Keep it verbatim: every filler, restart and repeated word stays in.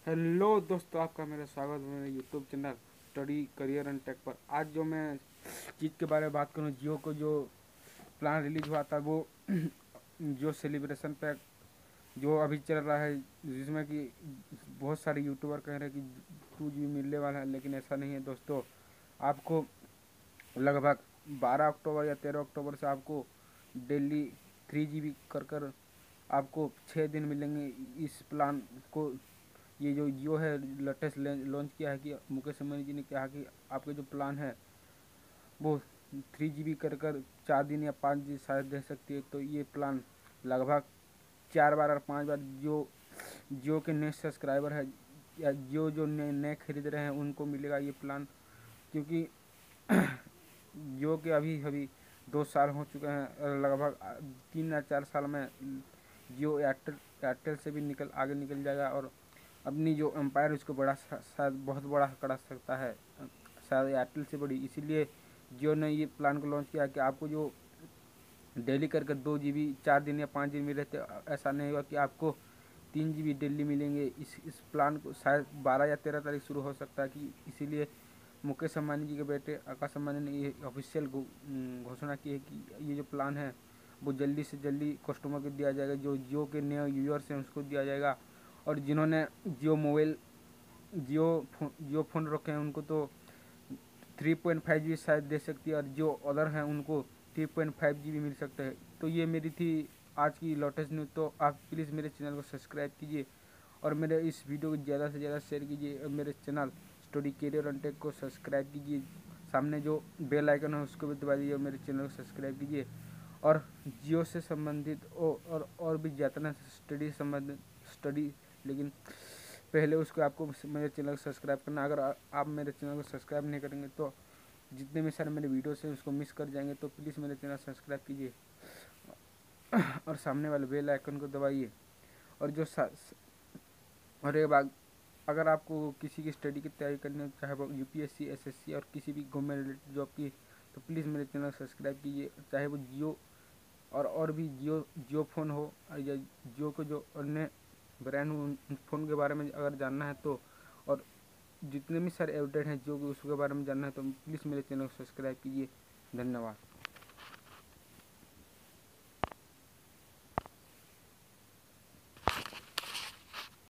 Hello दोस्तों, आपका मेरा स्वागत है मेरे YouTube channel study career and tech पर। आज जो मैं चीज़ के बारे में बात करूँ, जियो को जो प्लान रिलीज हुआ था वो जो सेलिब्रेशन पैक जो अभी चल रहा है, जिसमें कि बहुत सारे यूट्यूबर कह रहे हैं कि टू जी बी मिलने वाला है, लेकिन ऐसा नहीं है दोस्तों। आपको लगभग बारह अक्टूबर या तेरह अक्टूबर से आपको डेली थ्री जी बी कर कर आपको छः दिन मिलेंगे। इस प्लान को ये जो जियो है लेटेस्ट लॉन्च किया है कि मुकेश अंबानी जी ने कहा कि आपके जो प्लान है वो थ्री जी बी कर कर चार दिन या पाँच दिन शायद दे सकती है। तो ये प्लान लगभग चार बार और पाँच बार जो जियो के नए सब्सक्राइबर है या जियो जो नए नए खरीद रहे हैं उनको मिलेगा ये प्लान, क्योंकि जियो के अभी अभी दो साल हो चुके हैं। लगभग तीन या चार साल में जियो एयरटेल एयरटेल से भी निकल आगे निकल जाएगा और अपनी जो एम्पायर उसको बड़ा शायद बहुत बड़ा कर सकता है, शायद एयरटेल से बड़ी। इसीलिए जियो ने ये प्लान को लॉन्च किया कि आपको जो डेली करके दो जी बी चार दिन या पाँच दिन मिले थे, ऐसा नहीं होगा कि आपको तीन जी बी डेली मिलेंगे। इस इस प्लान को शायद बारह या तेरह तारीख शुरू हो सकता है कि इसीलिए मुकेश अंबानी जी के बेटे आकाश अंबानी ने ये ऑफिशियल घोषणा की है कि ये जो प्लान है वो जल्दी से जल्दी कस्टमर को दिया जाएगा। जो जियो के नए यूजर्स हैं उसको दिया जाएगा, और जिन्होंने Jio mobile Jio phone Jio phone रखे हैं उनको तो three point five G B शायद दे सकती है, और जो अदर हैं उनको three point five G B मिल सकता है। तो ये मेरी थी आज की लेटेस्ट न्यूज़। तो आप प्लीज़ मेरे चैनल को सब्सक्राइब कीजिए और मेरे इस वीडियो को ज़्यादा से ज़्यादा शेयर कीजिए, और मेरे channel study career and tech को सब्सक्राइब कीजिए। सामने जो बेल आइकन है उसको भी दबा दीजिए और मेरे चैनल को सब्सक्राइब कीजिए। और जियो से संबंधित और और भी ज़्यादा स्टडी संबंधित स्टडी, लेकिन पहले उसको आपको मेरे चैनल को सब्सक्राइब करना। अगर आप मेरे चैनल को सब्सक्राइब नहीं करेंगे तो जितने भी सारे मेरे वीडियोस हैं उसको मिस कर जाएंगे। तो प्लीज़ मेरे चैनल सब्सक्राइब कीजिए और सामने वाले बेल आइकन को दबाइए। और जो और एक बात, अगर आपको किसी की स्टडी की तैयारी करनी हो, चाहे वो यूपीएससी, एसएससी और किसी भी गवर्नमेंट रिलेटेड जॉब की, तो प्लीज़ मेरे चैनल सब्सक्राइब कीजिए। चाहे वो जियो और और भी जियो जियो फ़ोन हो या जियो को जो अन्य ब्रांड उन फ़ोन के बारे में अगर जानना है तो, और जितने भी सारे अपडेट हैं जियो के उसके बारे में जानना है तो प्लीज़ मेरे चैनल को सब्सक्राइब कीजिए। धन्यवाद।